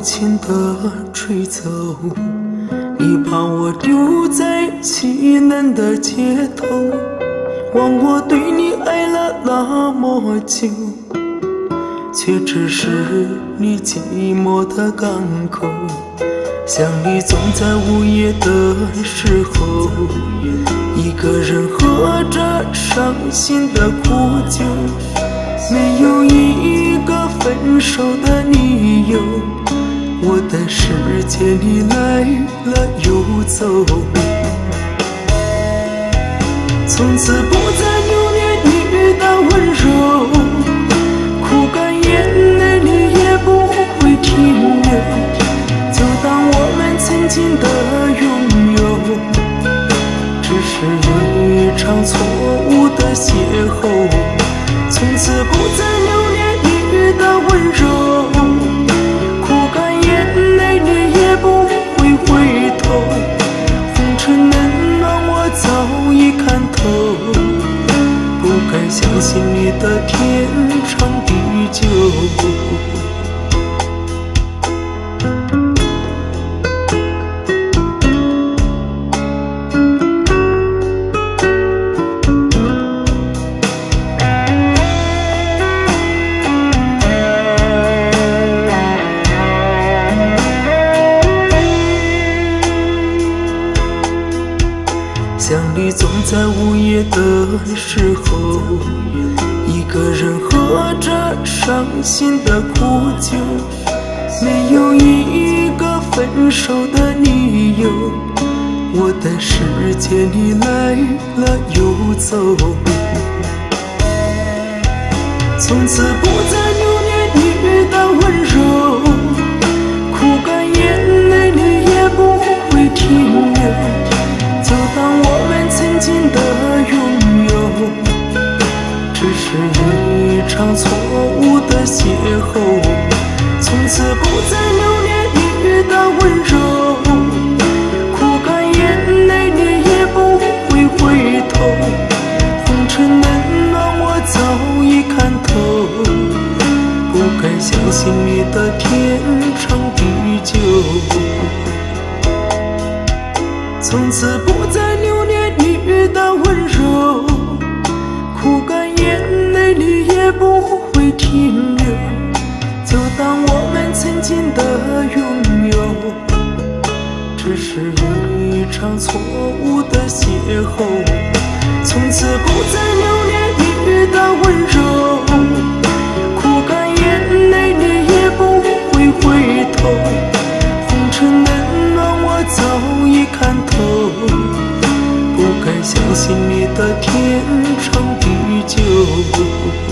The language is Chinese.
情的吹走，你把我丢在凄冷的街头，忘我对你爱了那么久，却只是你寂寞的港口。想你总在午夜的时候，一个人喝着伤心的苦酒，没有一个分手的理由。我的世界里来了又走，从此不再留恋你的温柔，哭干眼泪里也不会停留，就当我们曾经的拥有只是一场错误的邂逅。从此不再留恋你的温柔，哭干眼泪里也不会回头，风尘冷暖我早已看透，不该相信你的天长地久。想你总在午夜的时候，一个人喝着伤心的苦酒，没有一个分手的理由。我的世界里来了又走，从此不再留恋你的温柔，哭干眼泪里也不会停留，就当我们曾经的拥有只是一场错误的邂逅。从此不再留恋你的温柔，哭干眼泪里也不会回头，风尘冷暖我早已看透，不该相信你的天长地久。从此不再留恋你的温柔，哭干眼泪里也不会停留，就当我们曾经的拥有只是一场错误的邂逅。从此不再留恋你的温柔，哭干眼泪里也不会回头，风尘冷暖我早已看透，不该相信你的天长地久。